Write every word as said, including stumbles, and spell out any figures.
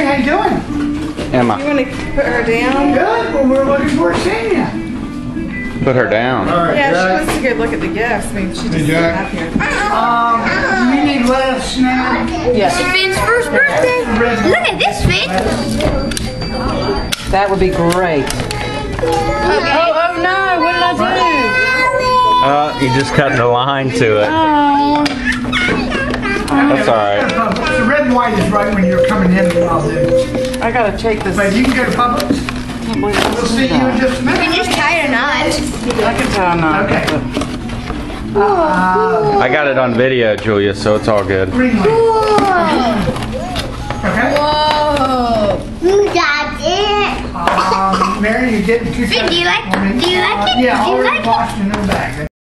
how you doing? Emma. You want to put her down? Good. Well, we're looking forward to seeing you. Put her down. All right, Yeah, Jack. she wants to go look at the gifts. I mean, she just Hey, sitting Jack. up here. Um, you need lettuce now. Yes. Finn's first birthday. Look at this, Finn. That would be great. Okay. Oh, oh no! What did I do? Uh, you just cut the line to it. Oh. That's all right. The red and white is right when you're coming in. I'll do. I gotta take this. But you can go to Publix. I can't believe We'll this see is you in done. just a You can minute. just tie a knot. I can tell not. Okay. Uh, I got it on video, Julia, so it's all good. green light. Whoa. Okay. Whoa. You got it. Um, Mary, you're getting too Finn, do you like- for me. do you like Uh, it? Yeah, Do you already like it? washed in the bag.